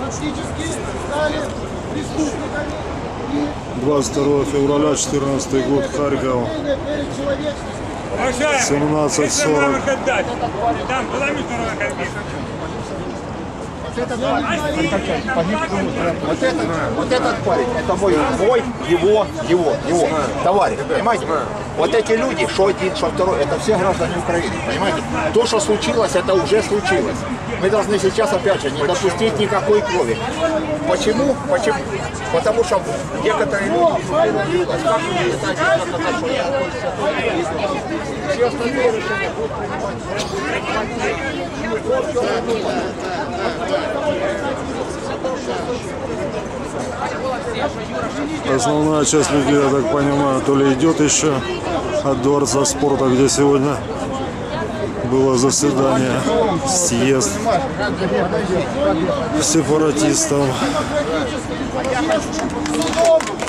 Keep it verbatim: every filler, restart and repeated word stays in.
двадцать второго февраля четырнадцатый год, Харьков, семнадцать сорок. Вот этот, вот этот парень, это мой, мой, его, его, его, товарищ, понимаете? Вот эти люди, что один, что второй, это все граждане Украины, понимаете? То, что случилось, это уже случилось. Мы должны сейчас, опять же, не допустить никакой крови. Почему? Почему? Потому что некоторые люди, все остальные решения будут Основная часть людей, я так понимаю, то ли идет еще от Дворца спорта, где сегодня было заседание, съезд сепаратистов.